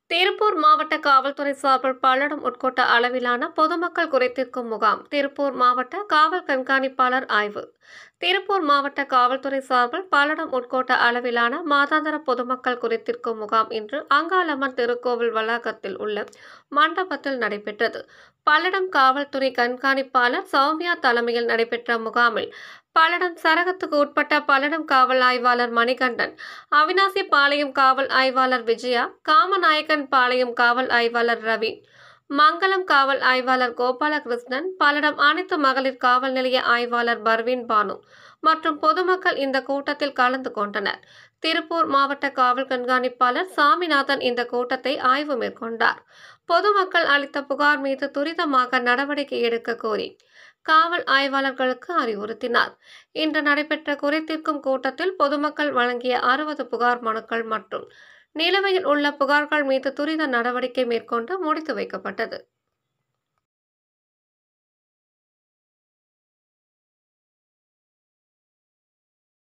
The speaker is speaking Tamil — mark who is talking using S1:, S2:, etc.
S1: திருப்பூர் மாவட்ட காவல்துறை சார்பில் பல்லடம் உட்கோட்ட அளவிலான பொதுமக்கள் குறைதீர்க்கும் முகாம். திருப்பூர் மாவட்ட காவல் கண்காணிப்பாளர் ஆய்வு. திருப்பூர் மாவட்ட காவல்துறை சார்பில் பல்லடம் உட்கோட்ட அளவிலான மாதாந்திர பொதுமக்கள் குறைதீர்க்கும் முகாம் இன்று அங்காளம்மன் திருக்கோவில் வளாகத்தில் உள்ள மண்டபத்தில் நடைபெற்றது. பல்லடம் காவல்துறை கண்காணிப்பாளர் சௌமியா தலைமையில் நடைபெற்ற முகாமில் பல்லடம் சரகத்துக்கு உட்பட்ட பல்லடம் காவல் ஆய்வாளர் மணிகண்டன், அவினாசி பாளையம் காவல் ஆய்வாளர் விஜயா, காமநாயக்கன் பாளையம் காவல் ஆய்வாளர் ரவி, மங்கலம் காவல் ஆய்வாளர் கோபாலகிருஷ்ணன், பல்லடம் அனைத்து மகளிர் காவல் நிலைய ஆய்வாளர் பர்வீன் பானு மற்றும் பொதுமக்கள் இந்த கூட்டத்தில் கலந்து கொண்டனர். திருப்பூர் மாவட்ட காவல் கண்காணிப்பாளர் சாமிநாதன் இந்த கூட்டத்தை ஆய்வு மேற்கொண்டார். பொதுமக்கள் அளித்த புகார் மீது துரிதமாக நடவடிக்கை எடுக்க கோரி காவல் ஆய்வாளர்களுக்கு அறிவுறுத்தினார். இன்று நடைபெற்ற குறைதீர்க்கும் கூட்டத்தில் பொதுமக்கள் வழங்கிய 60 புகார் மனுக்கள் மற்றும் நிலுவையில் உள்ள புகார்கள் மீது துரித நடவடிக்கை மேற்கொண்டு முடித்து வைக்கப்பட்டது.